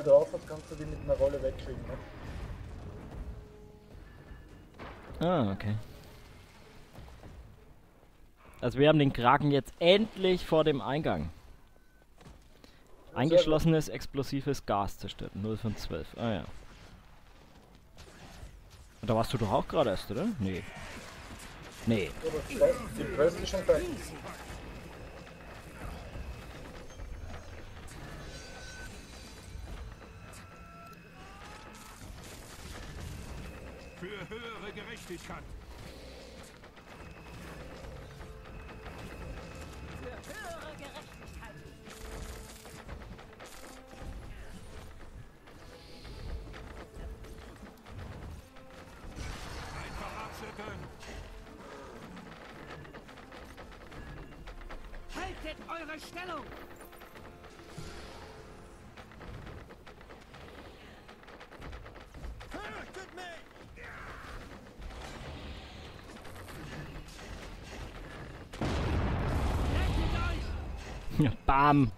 drauf hat, kannst du die mit einer Rolle wegkriegen. Ne? Ah, okay. Also wir haben den Kraken jetzt endlich vor dem Eingang. Eingeschlossenes explosives Gas zerstört. 0 von 12. Ah ja. Und da warst du doch auch gerade erst, oder? Nee. Nee. Die Quest ist schon fertig. Für höhere Gerechtigkeit. Für höhere Gerechtigkeit. Einfach abschütteln. Haltet eure Stellung! Fürchtet mich! Rettet euch! Bam!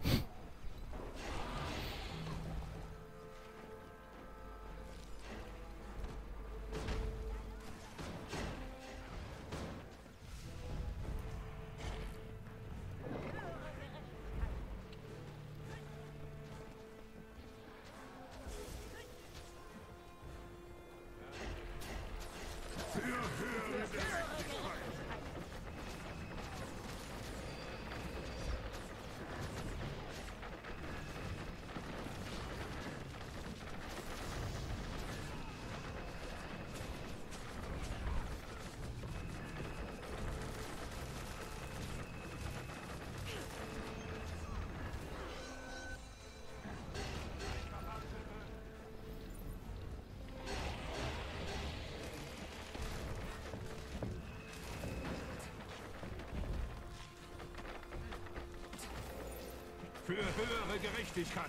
Für höhere Gerechtigkeit.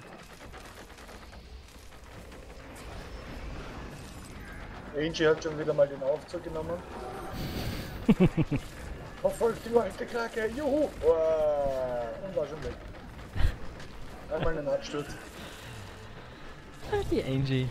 Angie hat schon wieder mal den Aufzug genommen. Verfolgt die alte Krake, juhu! Und war schon weg. Einmal einen Absturz. Die Angie.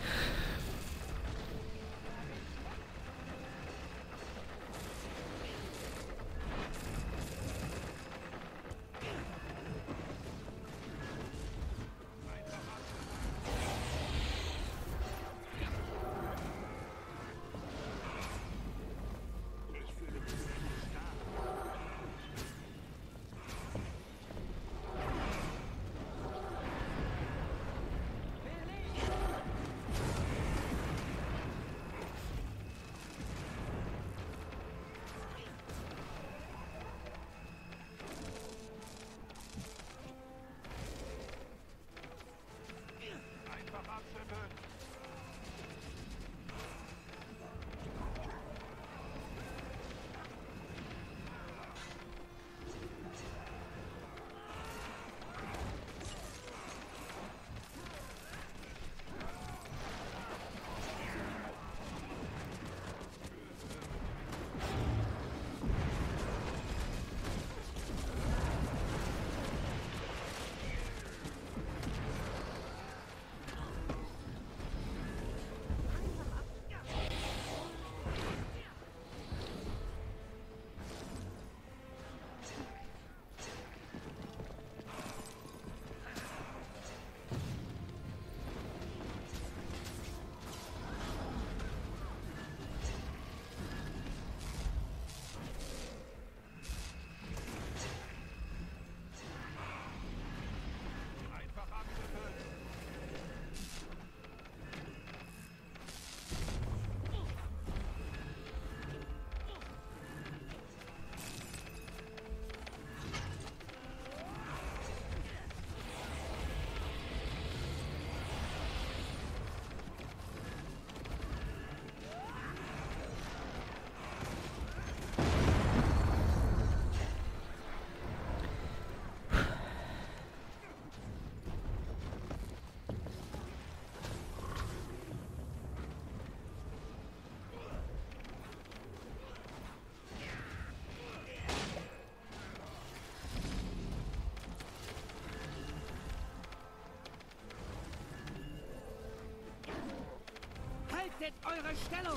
Haltet eure Stellung!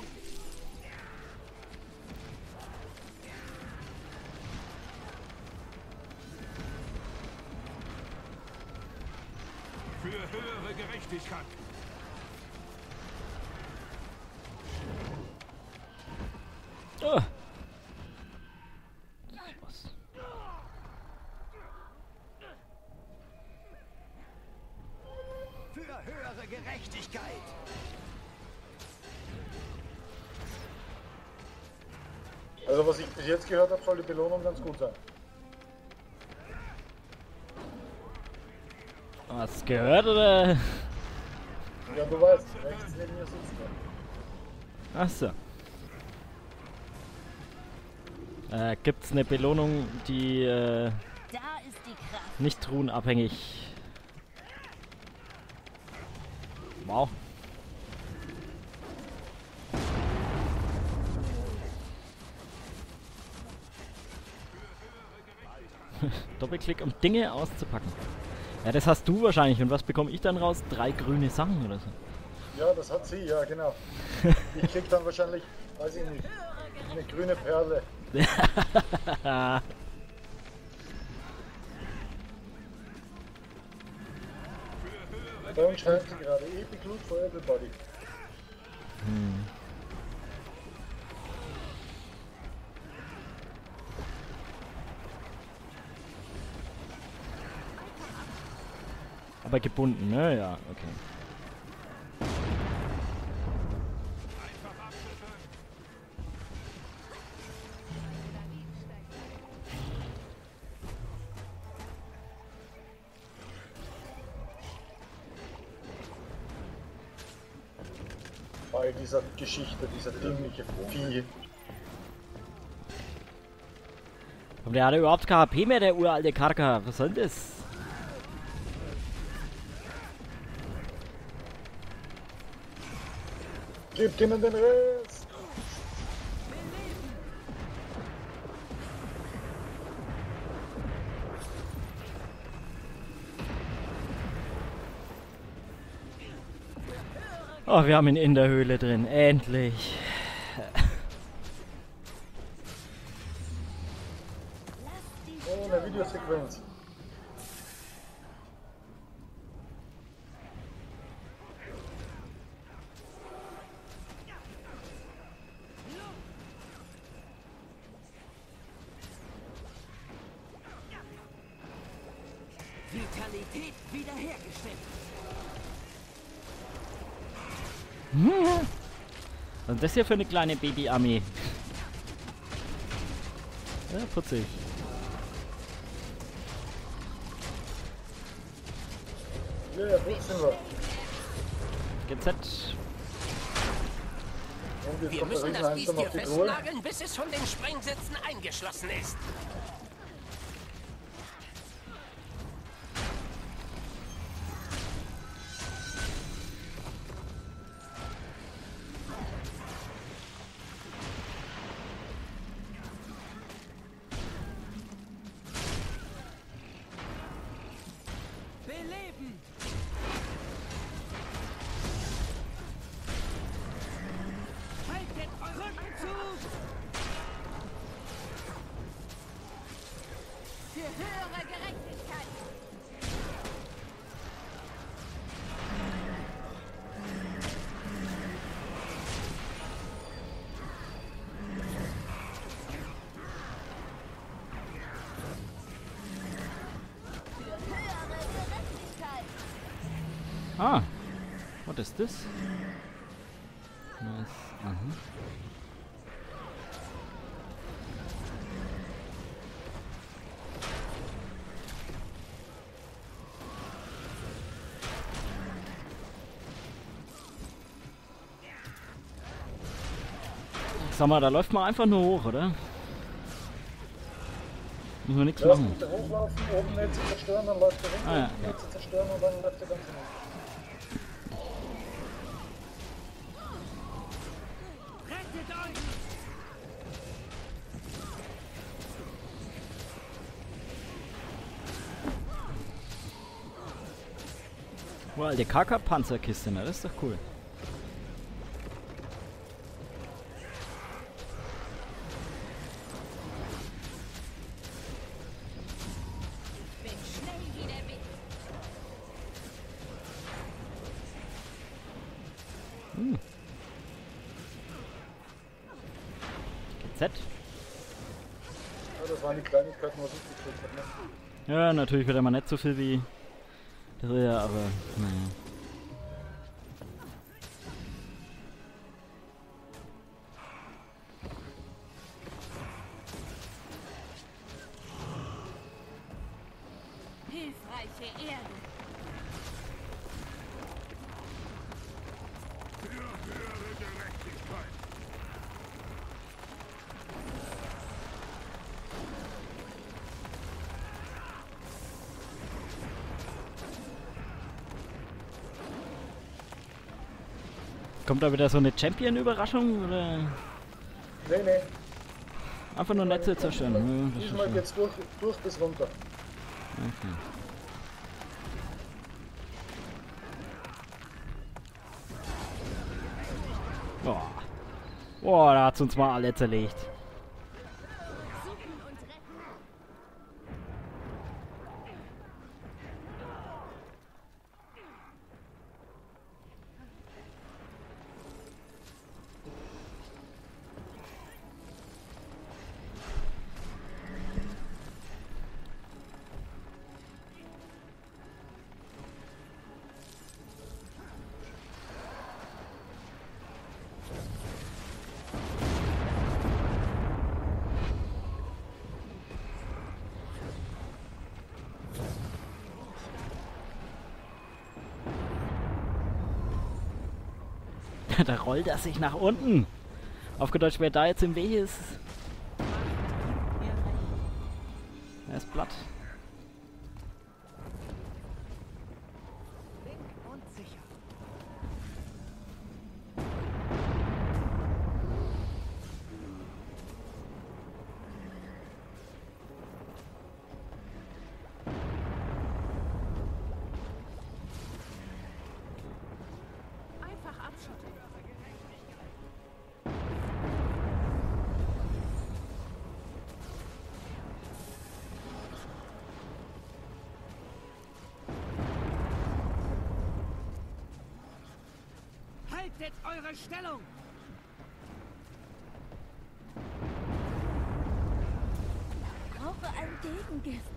Für höhere Gerechtigkeit. Oh. Was? Für höhere Gerechtigkeit. Also was ich bis jetzt gehört habe, soll die Belohnung ganz gut sein. Was gehört oder? Ja, du weißt, rechts neben mir sitzt er. Achso. Gibt's eine Belohnung, die Da ist die Kraft. nicht truhenabhängig? Wow. Doppelklick, um Dinge auszupacken. Ja, das hast du wahrscheinlich. Und was bekomme ich dann raus? 3 grüne Sachen oder so. Ja, das hat sie, ja genau. Ich krieg dann wahrscheinlich, weiß ich nicht, eine grüne Perle. Bei uns schreibt sie gerade Epic Loot for Everybody. Aber gebunden, ne? Ja, okay. Einfach abschütteln. Bei dieser Geschichte, dieser dämliche Vieh. Aber der hatte überhaupt kein HP mehr, der uralte Karka. Was soll denn das? Gebt ihnen den Rest! Oh, wir haben ihn in der Höhle drin. Endlich. Oh, eine Videosequenz. Vitalität wiederhergestellt. Was ist das hier für eine kleine Babyarmee? Ja, putzig. Ja, ja, wo sind wir? GZ. Und jetzt Wir kommt der müssen das Riesenheinsturm Biest auf hier die Truhe. festnageln, bis es von den Sprengsätzen eingeschlossen ist. Beleben! Haltet euren Rückzug! Für höhere Gerechtigkeit! Für höhere Gerechtigkeit! Ah. What is this? Nice. Mhm. Sag mal, da läuft man einfach nur hoch, oder? Müssen wir nichts Lass machen. bitte hochlaufen, oben Netze zerstören, dann läuft er runter, Ah, ja. unten Netze zerstören und dann läuft er ganz hinten. Rettet euch! Oh, alte KK-Panzerkiste, ne? Das ist doch cool. GZ. Ja, das waren die Kleinigkeiten, was ich gekriegt habe. Ne? Ja, natürlich wird er mal nicht so viel wie der Ria, aber naja. Hilfreiche Erde. Für höhere Gerechtigkeit. Kommt da wieder so eine Champion-Überraschung oder Nee, nee. einfach nur Netze zerstören? Ja, das ist Diesmal schon- geht's durch bis runter. Okay. Boah. Boah, da hat's uns mal alle zerlegt. Suchen und retten. Da rollt er sich nach unten. Aufgedeutscht, wer da jetzt im Weg ist. Er ist platt. Und sicher. Einfach abschotten. Haltet eure Stellung! Brauche ein Gegengift.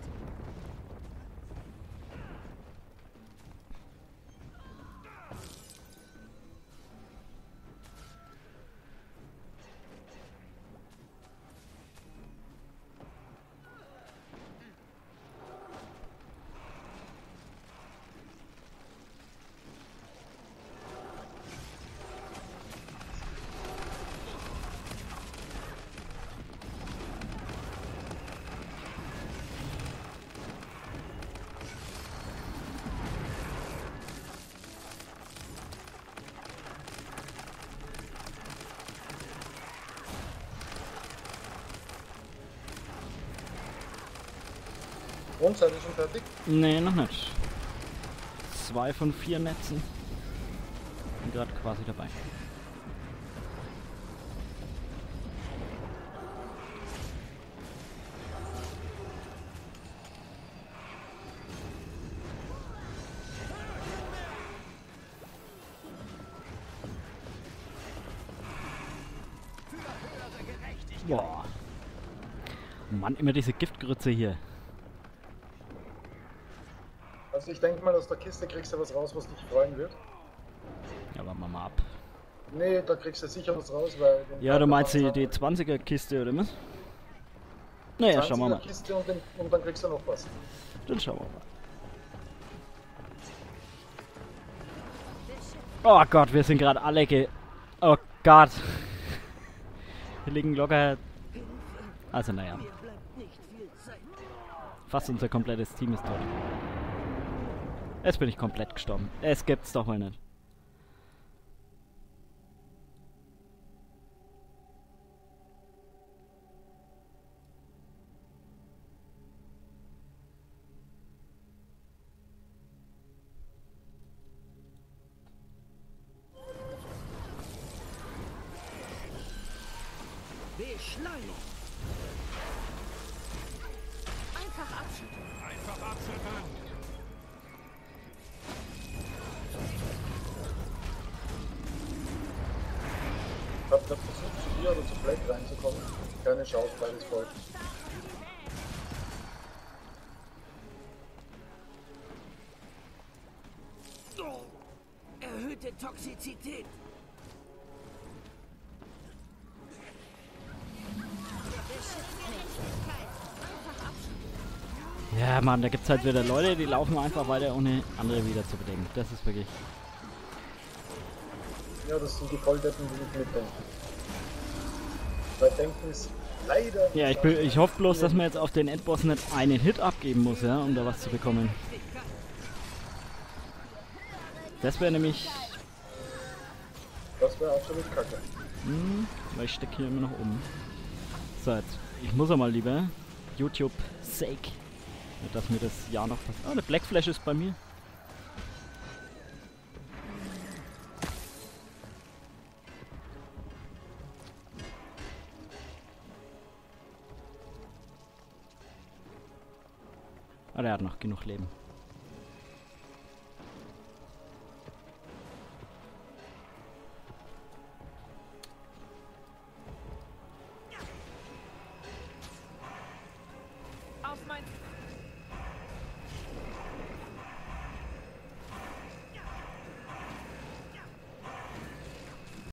Und, seid ihr schon fertig? Nee, noch nicht. 2 von 4 Netzen. Bin gerade quasi dabei. Boah. Mann, immer diese Giftgrütze hier. Also ich denke mal, aus der Kiste kriegst du was raus, was dich freuen wird. Ja, warten wir mal ab. Nee, da kriegst du sicher was raus, weil... den Ja, du meinst die, Tag die 20er Kiste oder was? Naja, schauen wir mal. Kiste und dann kriegst du noch was. Dann schauen wir mal. Oh Gott, wir sind gerade alle Oh Gott. Wir liegen locker... Also naja. Mir bleibt nicht viel Zeit. Fast unser komplettes Team ist tot. Jetzt bin ich komplett gestorben. Es gibt's doch wohl nicht. Beschleunigt! Einfach abschütteln. Einfach abschütteln. Hab da versucht, zu dir oder zu Black reinzukommen. Keine Chance, beides voll. Oh. Erhöhte Toxizität. Ja, Mann, da gibt's halt wieder Leute, die laufen einfach weiter, ohne andere wieder zu bedenken. Das ist wirklich... Ja, das sind die Volldeppen, die nicht mitdenken. Weil Denken ist leider... Ja, ich hoffe bloß, dass man jetzt auf den Endboss nicht einen Hit abgeben muss, ja, um da was zu bekommen. Das wäre nämlich... Das wäre absolut kacke. Weil ich stecke hier immer noch um. So, jetzt, ich muss ja mal lieber YouTube sake, dass mir das Jahr noch passiert. Ah, eine Black Flash ist bei mir. Ah, der hat noch genug Leben.